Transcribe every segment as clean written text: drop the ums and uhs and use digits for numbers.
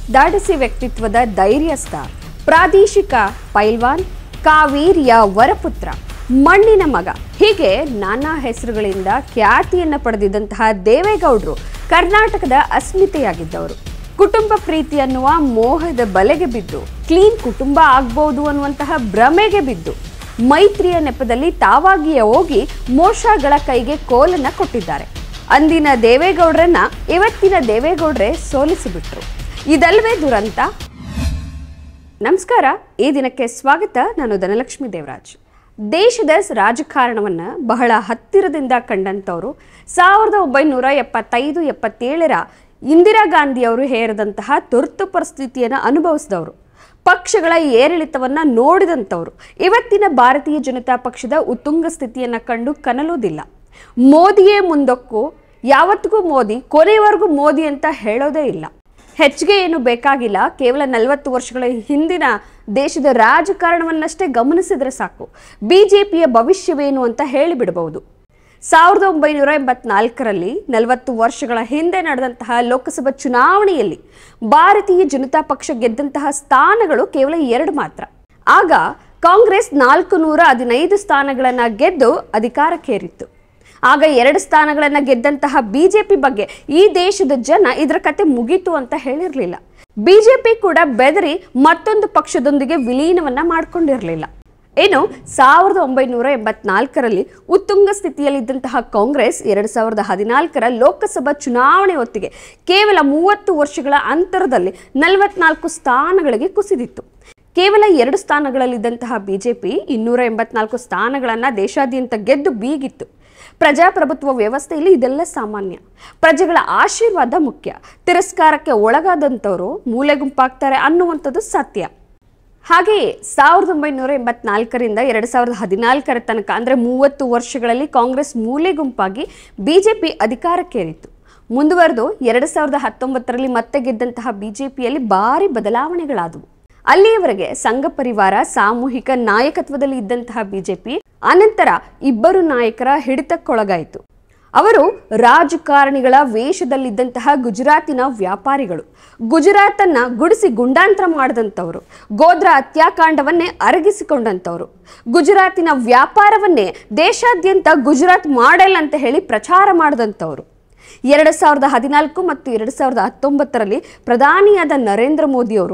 ದಾಡಿಸಿ ವ್ಯಕ್ತಿತ್ವದ ಧೈರ್ಯಸ್ಥ ಪ್ರಾದೇಶಿಕ ಪೈಲ್ವಾನ್, ಕಾವೇರಿಯ ವರಪುತ್ರ, ಮಣ್ಣಿನ ಮಗ ಹೀಗೆ ನಾನಾ ಹೆಸರುಗಳಿಂದ ಖ್ಯಾತಿಯನ್ನು ಪಡೆದಿದ್ದಂತಹ ದೇವೇಗೌಡರು ಕರ್ನಾಟಕದ ಅಸ್ಮಿತೆಯಾಗಿದ್ದವರು. ಕುಟುಂಬ ಪ್ರೀತಿ ಅನ್ನುವ ಮೋಹದ ಬಲೆಗೆ ಬಿದ್ದು ಕ್ಲೀನ್ ಕುಟುಂಬ ಆಗ್ಬಹುದು ಅನ್ನುವಂತಹ ಭ್ರಮೆಗೆ ಬಿದ್ದು ಮೈತ್ರಿಯ ನೆಪದಲ್ಲಿ ತಾವಾಗಿಯೇ ಹೋಗಿ ಮೋಶಗಳ ಕೈಗೆ ಕೋಲನ್ನ ಕೊಟ್ಟಿದ್ದಾರೆ. ಅಂದಿನ ದೇವೇಗೌಡರನ್ನ ಇವತ್ತಿನ ದೇವೇಗೌಡರೇ ಸೋಲಿಸಿಬಿಟ್ರು. ಇದಲ್ವೇ ದುರಂತ? ನಮಸ್ಕಾರ, ಈ ದಿನಕ್ಕೆ ಸ್ವಾಗತ. ನಾನು ಧನಲಕ್ಷ್ಮಿ ದೇವರಾಜ್. ದೇಶದ ರಾಜಕಾರಣವನ್ನ ಬಹಳ ಹತ್ತಿರದಿಂದ ಕಂಡಂತವರು 1975-77ರ ಇಂದಿರಾ ಗಾಂಧಿ ಅವರು ಹೇರಿದಂತಹ ತುರ್ತು ಪರಿಸ್ಥಿತಿಯನ್ನು ಅನುಭವಿಸಿದವರು, ಪಕ್ಷಗಳ ಏರಿಳಿತವನ್ನ ನೋಡಿದಂಥವ್ರು, ಇವತ್ತಿನ ಭಾರತೀಯ ಜನತಾ ಪಕ್ಷದ ಉತ್ತುಂಗ ಸ್ಥಿತಿಯನ್ನ ಕಂಡು ಕನಲುವುದಿಲ್ಲ. ಮೋದಿಯೇ ಮುಂದಕ್ಕೂ, ಯಾವತ್ತಿಗೂ ಮೋದಿ, ಕೊನೆಯವರೆಗೂ ಮೋದಿ ಅಂತ ಹೇಳೋದೇ ಇಲ್ಲ. ಹೆಚ್ಚಿಗೆ ಏನು ಬೇಕಾಗಿಲ್ಲ. ಕೇವಲ 40 ವರ್ಷಗಳ ಹಿಂದಿನ ದೇಶದ ರಾಜಕಾರಣವನ್ನಷ್ಟೇ ಗಮನಿಸಿದ್ರೆ ಸಾಕು, ಬಿಜೆಪಿಯ ಭವಿಷ್ಯವೇನು ಅಂತ ಹೇಳಿಬಿಡಬಹುದು. 1984ರಲ್ಲಿ 40 ವರ್ಷಗಳ ಹಿಂದೆ ನಡೆದಂತಹ ಲೋಕಸಭಾ ಚುನಾವಣೆಯಲ್ಲಿ ಭಾರತೀಯ ಜನತಾ ಪಕ್ಷ ಗೆದ್ದಂತಹ ಸ್ಥಾನಗಳು ಕೇವಲ 2 ಮಾತ್ರ. ಆಗ ಕಾಂಗ್ರೆಸ್ 415 ಸ್ಥಾನಗಳನ್ನು ಗೆದ್ದು ಅಧಿಕಾರಕ್ಕೇರಿತ್ತು. ಆಗ 2 ಸ್ಥಾನಗಳನ್ನು ಗೆದ್ದಂತಹ ಬಿಜೆಪಿ ಬಗ್ಗೆ ಈ ದೇಶದ ಜನ ಇದರ ಕತೆ ಮುಗೀತು ಅಂತ ಹೇಳಿರಲಿಲ್ಲ. ಬಿಜೆಪಿ ಕೂಡ ಬೆದರಿ ಮತ್ತೊಂದು ಪಕ್ಷದೊಂದಿಗೆ ವಿಲೀನವನ್ನ ಮಾಡಿಕೊಂಡಿರಲಿಲ್ಲ. ಏನು 1984ರಲ್ಲಿ ಉತ್ತುಂಗ ಸ್ಥಿತಿಯಲ್ಲಿದ್ದಂತಹ ಕಾಂಗ್ರೆಸ್ 2014ರ ಲೋಕಸಭಾ ಚುನಾವಣೆ ಹೊತ್ತಿಗೆ ಕೇವಲ 30 ವರ್ಷಗಳ ಅಂತರದಲ್ಲಿ 44 ಸ್ಥಾನಗಳಿಗೆ ಕುಸಿದಿತ್ತು. ಕೇವಲ 2 ಸ್ಥಾನಗಳಲ್ಲಿದ್ದಂತಹ ಬಿಜೆಪಿ 284 ಸ್ಥಾನಗಳನ್ನು ದೇಶಾದ್ಯಂತ ಗೆದ್ದು ಬೀಗಿತ್ತು. ಪ್ರಜಾಪ್ರಭುತ್ವ ವ್ಯವಸ್ಥೆಯಲ್ಲಿ ಇದೆಲ್ಲ ಸಾಮಾನ್ಯ. ಪ್ರಜೆಗಳ ಆಶೀರ್ವಾದ ಮುಖ್ಯ. ತಿರಸ್ಕಾರಕ್ಕೆ ಒಳಗಾದಂಥವರು ಮೂಲೆ ಗುಂಪಾಗ್ತಾರೆ ಅನ್ನುವಂಥದ್ದು ಸತ್ಯ. ಹಾಗೆಯೇ 1984ರಿಂದ 2014ರ ತನಕ ಅಂದರೆ 30 ವರ್ಷಗಳಲ್ಲಿ ಕಾಂಗ್ರೆಸ್ ಮೂಲೆ ಗುಂಪಾಗಿ ಬಿಜೆಪಿ ಅಧಿಕಾರಕ್ಕೇರಿತ್ತು. ಮುಂದುವರೆದು 2019ರಲ್ಲಿ ಮತ್ತೆ ಗೆದ್ದಂತಹ ಬಿಜೆಪಿಯಲ್ಲಿ ಭಾರಿ ಬದಲಾವಣೆಗಳಾದವು. ಅಲ್ಲಿಯವರೆಗೆ ಸಂಘ ಪರಿವಾರ ಸಾಮೂಹಿಕ ನಾಯಕತ್ವದಲ್ಲಿ ಇದ್ದಂತಹ ಬಿಜೆಪಿ ಅನಂತರ 2 ನಾಯಕರ ಹಿಡಿತಕ್ಕೊಳಗಾಯಿತು. ಅವರು ರಾಜಕಾರಣಿಗಳ ವೇಷದಲ್ಲಿದ್ದಂತಹ ಗುಜರಾತಿನ ವ್ಯಾಪಾರಿಗಳು, ಗುಜರಾತನ್ನ ಗುಡಿಸಿ ಗುಂಡಾಂತರ ಮಾಡಿದಂಥವ್ರು, ಗೋಧ್ರಾ ಹತ್ಯಾಕಾಂಡವನ್ನೇ ಅರಗಿಸಿಕೊಂಡಂಥವ್ರು, ಗುಜರಾತಿನ ವ್ಯಾಪಾರವನ್ನೇ ದೇಶಾದ್ಯಂತ ಗುಜರಾತ್ ಮಾಡೆಲ್ ಅಂತ ಹೇಳಿ ಪ್ರಚಾರ ಮಾಡಿದಂಥವ್ರು. 2014 ಮತ್ತು 2019ರಲ್ಲಿ ಪ್ರಧಾನಿಯಾದ ನರೇಂದ್ರ ಮೋದಿಯವರು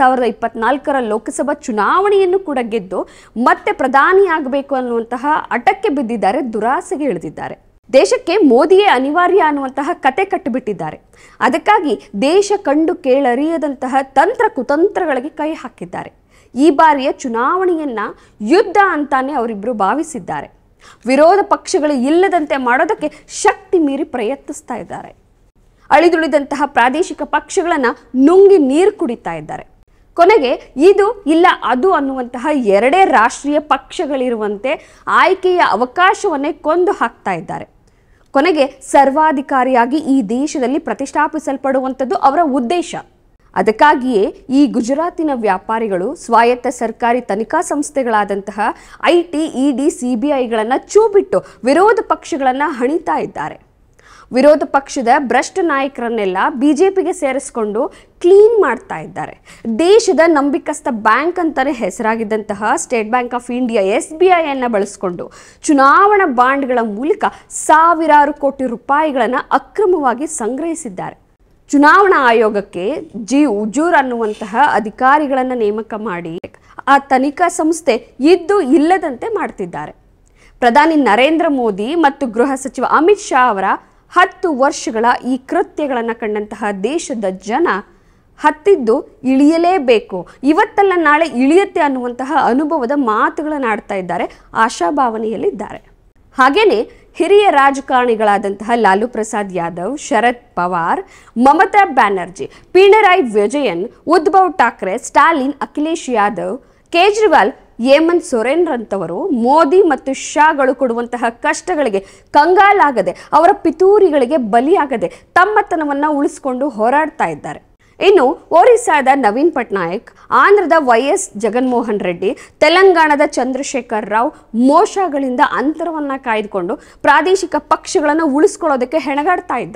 2024ರ ಲೋಕಸಭಾ ಚುನಾವಣೆಯನ್ನು ಕೂಡ ಗೆದ್ದು ಮತ್ತೆ ಪ್ರಧಾನಿಯಾಗಬೇಕು ಅನ್ನುವಂತಹ ಹಠಕ್ಕೆ ಬಿದ್ದಿದ್ದಾರೆ, ದುರಾಸೆಗೆ ಇಳಿದಿದ್ದಾರೆ. ದೇಶಕ್ಕೆ ಮೋದಿಯೇ ಅನಿವಾರ್ಯ ಅನ್ನುವಂತಹ ಕತೆ ಕಟ್ಟಿಬಿಟ್ಟಿದ್ದಾರೆ. ಅದಕ್ಕಾಗಿ ದೇಶ ಕಂಡು ಕೇಳರಿಯದಂತಹ ತಂತ್ರ ಕುತಂತ್ರಗಳಿಗೆ ಕೈ ಹಾಕಿದ್ದಾರೆ. ಈ ಬಾರಿಯ ಚುನಾವಣೆಯನ್ನ ಯುದ್ಧ ಅಂತಾನೆ ಅವರಿಬ್ಬರು ಭಾವಿಸಿದ್ದಾರೆ. ವಿರೋಧ ಪಕ್ಷಗಳು ಇಲ್ಲದಂತೆ ಮಾಡೋದಕ್ಕೆ ಶಕ್ತಿ ಮೀರಿ ಪ್ರಯತ್ನಿಸ್ತಾ ಇದ್ದಾರೆ. ಅಳಿದುಳಿದಂತಹ ಪ್ರಾದೇಶಿಕ ಪಕ್ಷಗಳನ್ನ ನುಂಗಿ ನೀರು ಕುಡಿತಾ ಇದ್ದಾರೆ. ಕೊನೆಗೆ ಇದು ಇಲ್ಲ ಅದು ಅನ್ನುವಂತಹ 2 ರಾಷ್ಟ್ರೀಯ ಪಕ್ಷಗಳಿರುವಂತೆ ಆಯ್ಕೆಯ ಅವಕಾಶವನ್ನೇ ಕೊಂದು ಹಾಕ್ತಾ ಇದ್ದಾರೆ. ಕೊನೆಗೆ ಸರ್ವಾಧಿಕಾರಿಯಾಗಿ ಈ ದೇಶದಲ್ಲಿ ಪ್ರತಿಷ್ಠಾಪಿಸಲ್ಪಡುವಂಥದ್ದು ಅವರ ಉದ್ದೇಶ. ಅದಕ್ಕಾಗಿಯೇ ಈ ಗುಜರಾತಿನ ವ್ಯಾಪಾರಿಗಳು ಸ್ವಾಯತ್ತ ಸರ್ಕಾರಿ ತನಿಖಾ ಸಂಸ್ಥೆಗಳಾದಂತಹ IT, ED, CBIಗಳನ್ನು ಚೂಬಿಟ್ಟು ವಿರೋಧ ಪಕ್ಷಗಳನ್ನು ಹಣಿತಾ ಇದ್ದಾರೆ. ವಿರೋಧ ಪಕ್ಷದ ಭ್ರಷ್ಟ ನಾಯಕರನ್ನೆಲ್ಲ ಬಿಜೆಪಿಗೆ ಸೇರಿಸಿಕೊಂಡು ಕ್ಲೀನ್ ಮಾಡ್ತಾ ಇದ್ದಾರೆ. ದೇಶದ ನಂಬಿಕಸ್ಥ ಬ್ಯಾಂಕ್ ಅಂತಾನೆ ಹೆಸರಾಗಿದ್ದಂತಹ ಸ್ಟೇಟ್ ಬ್ಯಾಂಕ್ ಆಫ್ ಇಂಡಿಯಾ SBIಯನ್ನು ಬಳಸಿಕೊಂಡು ಚುನಾವಣಾ ಬಾಂಡ್ಗಳ ಮೂಲಕ ಸಾವಿರಾರು ಕೋಟಿ ರೂಪಾಯಿಗಳನ್ನು ಅಕ್ರಮವಾಗಿ ಸಂಗ್ರಹಿಸಿದ್ದಾರೆ. ಚುನಾವಣಾ ಆಯೋಗಕ್ಕೆ ಉಜೂರ್ ಅನ್ನುವಂತಹ ಅಧಿಕಾರಿಗಳನ್ನು ನೇಮಕ ಮಾಡಿ ಆ ತನಿಖಾ ಸಂಸ್ಥೆ ಇದ್ದು ಇಲ್ಲದಂತೆ ಮಾಡ್ತಿದ್ದಾರೆ. ಪ್ರಧಾನಿ ನರೇಂದ್ರ ಮೋದಿ ಮತ್ತು ಗೃಹ ಸಚಿವ ಅಮಿತ್ ಶಾ ಅವರ 10 ವರ್ಷಗಳ ಈ ಕೃತ್ಯಗಳನ್ನು ಕಂಡಂತಹ ದೇಶದ ಜನ ಹತ್ತಿದ್ದು ಇಳಿಯಲೇಬೇಕು, ಇವತ್ತಲ್ಲ ನಾಳೆ ಇಳಿಯುತ್ತೆ ಅನ್ನುವಂತಹ ಅನುಭವದ ಮಾತುಗಳನ್ನು ಆಡ್ತಾ ಇದ್ದಾರೆ, ಆಶಾಭಾವನೆಯಲ್ಲಿದ್ದಾರೆ. ಹಾಗೇನೆ ಹಿರಿಯ ರಾಜಕಾರಣಿಗಳಾದಂತಹ ಲಾಲು ಪ್ರಸಾದ್ ಯಾದವ್, ಶರದ್ ಪವಾರ್, ಮಮತಾ ಬ್ಯಾನರ್ಜಿ, ಪಿಣರಾಯಿ ವಿಜಯನ್, ಉದ್ಧವ್ ಠಾಕ್ರೆ, ಸ್ಟಾಲಿನ್, ಅಖಿಲೇಶ್ ಯಾದವ್, ಕೇಜ್ರಿವಾಲ್, ಹೇಮಂತ್ ಸೊರೇನ್ ರಂತವರು ಮೋದಿ ಮತ್ತು ಶಾಗಳು ಕೊಡುವಂತಹ ಕಷ್ಟಗಳಿಗೆ ಕಂಗಾಲಾಗದೆ, ಅವರ ಪಿತೂರಿಗಳಿಗೆ ಬಲಿಯಾಗದೆ ತಮ್ಮತನವನ್ನು ಉಳಿಸಿಕೊಂಡು ಹೋರಾಡ್ತಾ ಇದ್ದಾರೆ. ಇನ್ನು ಒರಿಸ್ಸಾದ ನವೀನ್ ಪಟ್ನಾಯಕ್, ಆಂಧ್ರದ YS ಜಗನ್ಮೋಹನ್ ರೆಡ್ಡಿ, ತೆಲಂಗಾಣದ ಚಂದ್ರಶೇಖರ್ ರಾವ್ ಮೋಶಗಳಿಂದ ಅಂತರವನ್ನು ಕಾಯ್ದುಕೊಂಡು ಪ್ರಾದೇಶಿಕ ಪಕ್ಷಗಳನ್ನು ಉಳಿಸ್ಕೊಳ್ಳೋದಕ್ಕೆ ಹೆಣಗಾಡ್ತಾ ಇದ್ದಾರೆ.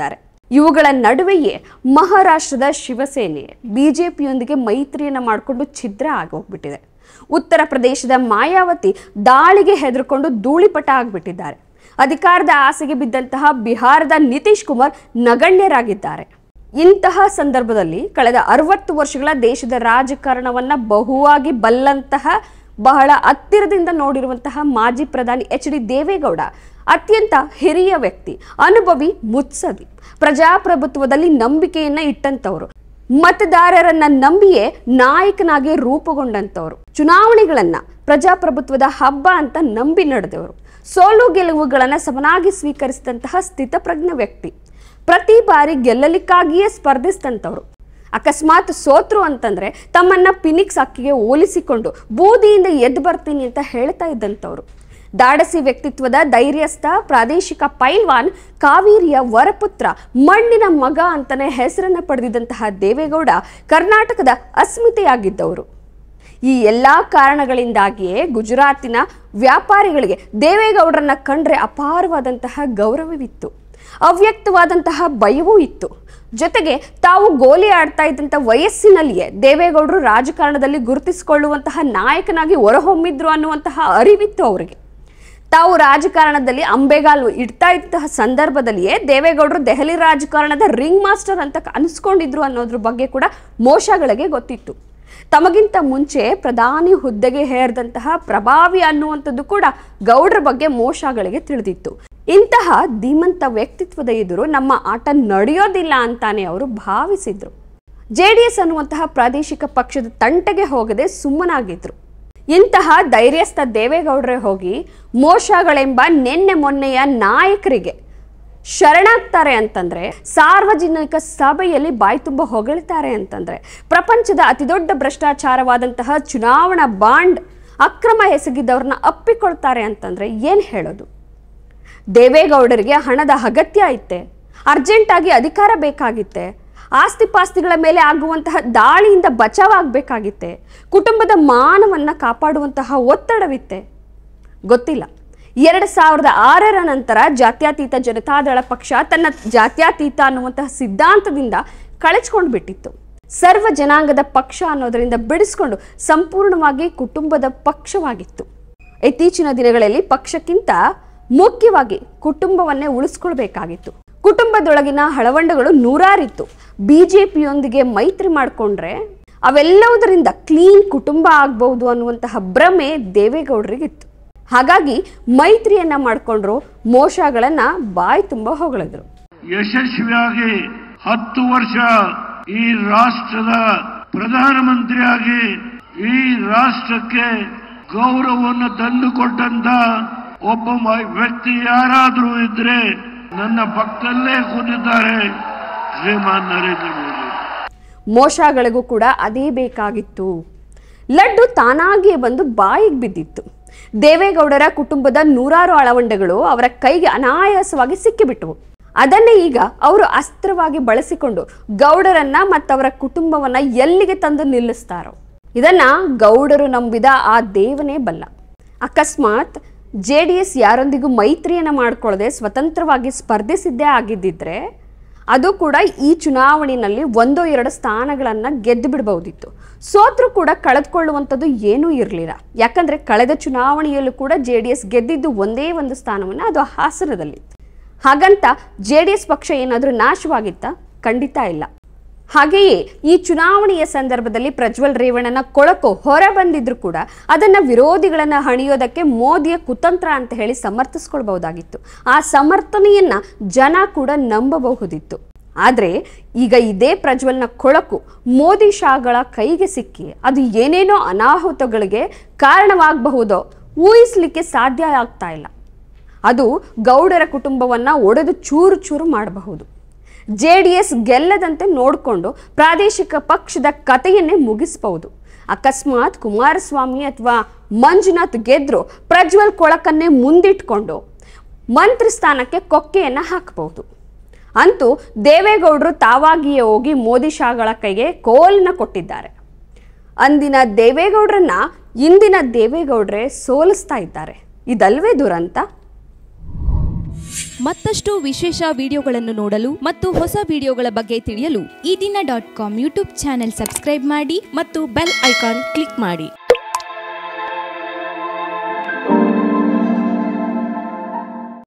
ಇವುಗಳ ನಡುವೆಯೇ ಮಹಾರಾಷ್ಟ್ರದ ಶಿವಸೇನೆ ಬಿಜೆಪಿಯೊಂದಿಗೆ ಮೈತ್ರಿಯನ್ನು ಮಾಡಿಕೊಂಡು ಛಿದ್ರ ಆಗೋಗ್ಬಿಟ್ಟಿದೆ. ಉತ್ತರ ಪ್ರದೇಶದ ಮಾಯಾವತಿ ದಾಳಿಗೆ ಹೆದರ್ಕೊಂಡು ಧೂಳಿಪಟ ಆಗಿಬಿಟ್ಟಿದ್ದಾರೆ. ಅಧಿಕಾರದ ಆಸೆಗೆ ಬಿದ್ದಂತಹ ಬಿಹಾರದ ನಿತೀಶ್ ಕುಮಾರ್ ನಗಣ್ಯರಾಗಿದ್ದಾರೆ. ಇಂತಹ ಸಂದರ್ಭದಲ್ಲಿ ಕಳೆದ 60 ವರ್ಷಗಳ ದೇಶದ ರಾಜಕಾರಣವನ್ನ ಬಹುವಾಗಿ ಬಲ್ಲಂತಹ, ಬಹಳ ಹತ್ತಿರದಿಂದ ನೋಡಿರುವಂತಹ ಮಾಜಿ ಪ್ರಧಾನಿ ಎಚ್.ಡಿ. ದೇವೇಗೌಡ ಅತ್ಯಂತ ಹಿರಿಯ ವ್ಯಕ್ತಿ, ಅನುಭವಿ, ಮುತ್ಸದಿ, ಪ್ರಜಾಪ್ರಭುತ್ವದಲ್ಲಿ ನಂಬಿಕೆಯನ್ನ ಇಟ್ಟಂತವರು, ಮತದಾರರನ್ನ ನಂಬಿಯೇ ನಾಯಕನಾಗಿ ರೂಪುಗೊಂಡಂತವರು, ಚುನಾವಣೆಗಳನ್ನ ಪ್ರಜಾಪ್ರಭುತ್ವದ ಹಬ್ಬ ಅಂತ ನಂಬಿ ನಡೆದವರು, ಸೋಲು ಗೆಲುವುಗಳನ್ನ ಸಮನಾಗಿ ಸ್ವೀಕರಿಸಿದಂತಹ ಸ್ಥಿತಪ್ರಜ್ಞ ವ್ಯಕ್ತಿ, ಪ್ರತಿ ಬಾರಿ ಗೆಲ್ಲಲಿಕ್ಕಾಗಿಯೇ ಸ್ಪರ್ಧಿಸಿದಂಥವ್ರು. ಅಕಸ್ಮಾತ್ ಸೋತ್ರು ಅಂತಂದ್ರೆ ತಮ್ಮನ್ನ ಪಿನಿಕ್ಸ್ ಅಕ್ಕಿಗೆ ಹೋಲಿಸಿಕೊಂಡು ಬೂದಿಯಿಂದ ಎದ್ದು ಬರ್ತೀನಿ ಅಂತ ಹೇಳ್ತಾ ಇದ್ದಂಥವ್ರು. ದಾಡಸಿ ವ್ಯಕ್ತಿತ್ವದ ಧೈರ್ಯಸ್ಥ ಪ್ರಾದೇಶಿಕ ಪೈಲ್ವಾನ್, ಕಾವೇರಿಯ ವರಪುತ್ರ, ಮಣ್ಣಿನ ಮಗ ಅಂತಾನೆ ಹೆಸರನ್ನ ಪಡೆದಿದ್ದಂತಹ ದೇವೇಗೌಡ ಕರ್ನಾಟಕದ ಅಸ್ಮಿತೆಯಾಗಿದ್ದವರು. ಈ ಎಲ್ಲಾ ಕಾರಣಗಳಿಂದಾಗಿಯೇ ಗುಜರಾತಿನ ವ್ಯಾಪಾರಿಗಳಿಗೆ ದೇವೇಗೌಡರನ್ನ ಕಂಡ್ರೆ ಅಪಾರವಾದಂತಹ ಗೌರವವಿತ್ತು, ಅವ್ಯಕ್ತವಾದಂತಹ ಭಯವೂ ಇತ್ತು. ಜೊತೆಗೆ ತಾವು ಗೋಲಿ ಆಡ್ತಾ ಇದ್ದಂಥ ವಯಸ್ಸಿನಲ್ಲಿಯೇ ದೇವೇಗೌಡರು ರಾಜಕಾರಣದಲ್ಲಿ ಗುರುತಿಸಿಕೊಳ್ಳುವಂತಹ ನಾಯಕನಾಗಿ ಹೊರಹೊಮ್ಮಿದ್ರು ಅನ್ನುವಂತಹ ಅರಿವಿತ್ತು ಅವರಿಗೆ. ತಾವು ರಾಜಕಾರಣದಲ್ಲಿ ಅಂಬೆಗಾಲು ಇಡ್ತಾ ಇದ್ದಂತಹ ಸಂದರ್ಭದಲ್ಲಿಯೇ ದೇವೇಗೌಡರು ದೆಹಲಿ ರಾಜಕಾರಣದ ರಿಂಗ್ ಮಾಸ್ಟರ್ ಅಂತ ಅನಿಸ್ಕೊಂಡಿದ್ರು ಅನ್ನೋದ್ರ ಬಗ್ಗೆ ಕೂಡ ಮೋಶಗಳಿಗೆ ಗೊತ್ತಿತ್ತು. ತಮಗಿಂತ ಮುಂಚೆ ಪ್ರಧಾನಿ ಹುದ್ದೆಗೆ ಹೇರಿದಂತಹ ಪ್ರಭಾವಿ ಅನ್ನುವಂಥದ್ದು ಕೂಡ ಗೌಡ್ರ ಬಗ್ಗೆ ಮೋಶಗಳಿಗೆ ತಿಳಿದಿತ್ತು. ಇಂತಹ ಧೀಮಂತ ವ್ಯಕ್ತಿತ್ವದ ಎದುರು ನಮ್ಮ ಆಟ ನಡೆಯೋದಿಲ್ಲ ಅಂತಾನೆ ಅವರು ಭಾವಿಸಿದ್ರು. ಜೆಡಿಎಸ್ ಅನ್ನುವಂತಹ ಪ್ರಾದೇಶಿಕ ಪಕ್ಷದ ತಂಟೆಗೆ ಹೋಗದೆ ಸುಮ್ಮನಾಗಿದ್ರು. ಇಂತಹ ಧೈರ್ಯಸ್ಥ ದೇವೇಗೌಡರೇ ಹೋಗಿ ಮೋಶಗಳೆಂಬ ನಿನ್ನೆ ಮೊನ್ನೆಯ ನಾಯಕರಿಗೆ ಶರಣಾಗ್ತಾರೆ ಅಂತಂದ್ರೆ, ಸಾರ್ವಜನಿಕ ಸಭೆಯಲ್ಲಿ ಬಾಯಿ ತುಂಬ ಹೊಗಳ್ತಾರೆ ಅಂತಂದ್ರೆ, ಪ್ರಪಂಚದ ಅತಿದೊಡ್ಡ ಭ್ರಷ್ಟಾಚಾರವಾದಂತಹ ಚುನಾವಣಾ ಬಾಂಡ್ ಅಕ್ರಮ ಎಸಗಿದವ್ರನ್ನ ಅಪ್ಪಿಕೊಳ್ತಾರೆ ಅಂತಂದ್ರೆ ಏನ್ ಹೇಳೋದು? ದೇವೇಗೌಡರಿಗೆ ಹಣದ ಅಗತ್ಯ ಐತೆ, ಅರ್ಜೆಂಟಾಗಿ ಅಧಿಕಾರ ಬೇಕಾಗಿತ್ತೆ, ಆಸ್ತಿ ಪಾಸ್ತಿಗಳ ಮೇಲೆ ಆಗುವಂತಹ ದಾಳಿಯಿಂದ ಬಚಾವಾಗಬೇಕಾಗಿತ್ತೆ, ಕುಟುಂಬದ ಮಾನವನ್ನ ಕಾಪಾಡುವಂತಹ ಒತ್ತಡವಿತ್ತೆ. ಗೊತ್ತಿಲ್ಲ. 2006ರ ನಂತರ ಜಾತ್ಯತೀತ ಜನತಾದಳ ಪಕ್ಷ ತನ್ನ ಜಾತ್ಯತೀತ ಅನ್ನುವಂತಹ ಸಿದ್ಧಾಂತದಿಂದ ಕಳಚ್ಕೊಂಡು ಬಿಟ್ಟಿತ್ತು. ಸರ್ವ ಜನಾಂಗದ ಪಕ್ಷ ಅನ್ನೋದರಿಂದ ಬಿಡಿಸ್ಕೊಂಡು ಸಂಪೂರ್ಣವಾಗಿ ಕುಟುಂಬದ ಪಕ್ಷವಾಗಿತ್ತು. ಇತ್ತೀಚಿನ ದಿನಗಳಲ್ಲಿ ಪಕ್ಷಕ್ಕಿಂತ ಮುಖ್ಯವಾಗಿ ಕುಟುಂಬವನ್ನೇ ಉಳಿಸ್ಕೊಳ್ಬೇಕಾಗಿತ್ತು. ಕುಟುಂಬದೊಳಗಿನ ಹಳವಂಡಗಳು ನೂರಾರಿತ್ತು. ಬಿಜೆಪಿಯೊಂದಿಗೆ ಮೈತ್ರಿ ಮಾಡಿಕೊಂಡ್ರೆ ಅವೆಲ್ಲವುದರಿಂದ ಕ್ಲೀನ್ ಕುಟುಂಬ ಆಗಬಹುದು ಅನ್ನುವಂತಹ ಭ್ರಮೆ ದೇವೇಗೌಡರಿಗಿತ್ತು. ಹಾಗಾಗಿ ಮೈತ್ರಿಯನ್ನ ಮಾಡಿಕೊಂಡ್ರು, ಮೋಶಗಳನ್ನ ಬಾಯಿ ತುಂಬ ಹೊಗಳಿದ್ರು. ಯಶಸ್ವಿಯಾಗಿ 10 ವರ್ಷ ಈ ರಾಷ್ಟ್ರದ ಪ್ರಧಾನಮಂತ್ರಿಯಾಗಿ ಈ ರಾಷ್ಟ್ರಕ್ಕೆ ಗೌರವವನ್ನು ತಂದುಕೊಟ್ಟಂತ ಒಬ್ಬ ವ್ಯಕ್ತಿ ಯಾರಾದರೂ ಇದ್ರೆ ನನ್ನ ಪಕ್ಕದಲ್ಲೇ ಕೂತಿದ್ದಾರೆ, ಶ್ರೀಮಾನ್ ನರೇಂದ್ರ ಮೋದಿ. ಮೋಶಗಳಿಗೂ ಕೂಡ ಅದೇ ಬೇಕಾಗಿತ್ತು. ಲಡ್ಡು ತಾನಾಗಿಯೇ ಬಂದು ಬಾಯಿಗೆ ಬಿದ್ದಿತ್ತು. ದೇವೇಗೌಡರ ಕುಟುಂಬದ ನೂರಾರು ಅಳವಂಡಗಳು ಅವರ ಕೈಗೆ ಅನಾಯಾಸವಾಗಿ ಸಿಕ್ಕಿಬಿಟ್ಟವು. ಅದನ್ನೇ ಈಗ ಅವರು ಅಸ್ತ್ರವಾಗಿ ಬಳಸಿಕೊಂಡು ಗೌಡರನ್ನ ಮತ್ತವರ ಕುಟುಂಬವನ್ನ ಎಲ್ಲಿಗೆ ತಂದು ನಿಲ್ಲಿಸ್ತಾರೋ ಇದನ್ನ ಗೌಡರು ನಂಬಿದ ಆ ದೇವನೇ ಬಲ್ಲ. ಅಕಸ್ಮಾತ್ ಜೆಡಿಎಸ್ ಯಾರೊಂದಿಗೂ ಮೈತ್ರಿಯನ್ನ ಮಾಡ್ಕೊಳ್ಳದೆ ಸ್ವತಂತ್ರವಾಗಿ ಸ್ಪರ್ಧಿಸಿದ್ದೇ ಆಗಿದ್ದಿದ್ರೆ ಅದು ಕೂಡ ಈ ಚುನಾವಣೆಯಲ್ಲಿ 1-2 ಸ್ಥಾನಗಳನ್ನ ಗೆದ್ದು ಬಿಡಬಹುದಿತ್ತು. ಸೋತ್ರು ಕೂಡ ಕಳೆದುಕೊಳ್ಳುವಂಥದ್ದು ಏನೂ ಇರಲಿಲ್ಲ. ಯಾಕಂದ್ರೆ ಕಳೆದ ಚುನಾವಣೆಯಲ್ಲೂ ಕೂಡ ಜೆಡಿಎಸ್ ಗೆದ್ದಿದ್ದು ಒಂದೇ ಒಂದು ಸ್ಥಾನವನ್ನ, ಅದು ಹಾಸನದಲ್ಲಿ. ಹಾಗಂತ ಜೆಡಿಎಸ್ ಪಕ್ಷ ಏನಾದರೂ ನಾಶವಾಗಿತ್ತಾ? ಖಂಡಿತ ಇಲ್ಲ. ಹಾಗೆಯೇ ಈ ಚುನಾವಣೆಯ ಸಂದರ್ಭದಲ್ಲಿ ಪ್ರಜ್ವಲ್ ರೇವಣ್ಣನ ಕೊಳಕು ಹೊರ ಬಂದಿದ್ರು ಕೂಡ ಅದನ್ನ ವಿರೋಧಿಗಳನ್ನ ಹಣಿಯೋದಕ್ಕೆ ಮೋದಿಯ ಕುತಂತ್ರ ಅಂತ ಹೇಳಿ ಸಮರ್ಥಿಸ್ಕೊಳ್ಬಹುದಾಗಿತ್ತು. ಆ ಸಮರ್ಥನೆಯನ್ನ ಜನ ಕೂಡ ನಂಬಬಹುದಿತ್ತು. ಆದ್ರೆ ಈಗ ಇದೇ ಪ್ರಜ್ವಲ್ನ ಕೊಳಕು ಮೋದಿ ಶಾಗಳ ಕೈಗೆ ಸಿಕ್ಕಿ ಅದು ಏನೇನೋ ಅನಾಹುತಗಳಿಗೆ ಕಾರಣವಾಗಬಹುದೋ ಊಹಿಸ್ಲಿಕ್ಕೆ ಸಾಧ್ಯ ಆಗ್ತಾ ಇಲ್ಲ. ಅದು ಗೌಡರ ಕುಟುಂಬವನ್ನ ಒಡೆದು ಚೂರು ಚೂರು ಮಾಡಬಹುದು. ಜೆಡಿಎಸ್ ಗೆಲ್ಲದಂತೆ ನೋಡಿಕೊಂಡು ಪ್ರಾದೇಶಿಕ ಪಕ್ಷದ ಕಥೆಯನ್ನೇ ಮುಗಿಸಬಹುದು. ಅಕಸ್ಮಾತ್ ಕುಮಾರಸ್ವಾಮಿ ಅಥವಾ ಮಂಜುನಾಥ್ ಗೆದ್ರು ಪ್ರಜ್ವಲ್ ಕೊಳಕನ್ನೇ ಮುಂದಿಟ್ಕೊಂಡು ಮಂತ್ರಿ ಸ್ಥಾನಕ್ಕೆ ಕೊಕ್ಕೆಯನ್ನ ಹಾಕಬಹುದು. ಅಂತೂ ದೇವೇಗೌಡರು ತಾವಾಗಿಯೇ ಹೋಗಿ ಮೋದಿ ಶಾಗಳ ಕೈಗೆ ಕೋಲನ್ನ ಕೊಟ್ಟಿದ್ದಾರೆ. ಅಂದಿನ ದೇವೇಗೌಡರನ್ನ ಇಂದಿನ ದೇವೇಗೌಡರೇ ಸೋಲಿಸ್ತಾ ಇದ್ದಾರೆ. ಇದಲ್ವೇ ದುರಂತ? ಮತ್ತಷ್ಟು ವಿಶೇಷ ವಿಡಿಯೋಗಳನ್ನು ನೋಡಲು ಮತ್ತು ಹೊಸ ವಿಡಿಯೋಗಳ ಬಗ್ಗೆ ತಿಳಿಯಲು ಈ ದಿನ .com ಯೂಟ್ಯೂಬ್ ಚಾನೆಲ್ ಸಬ್ಸ್ಕ್ರೈಬ್ ಮಾಡಿ ಮತ್ತು ಬೆಲ್ ಐಕಾನ್ ಕ್ಲಿಕ್ ಮಾಡಿ.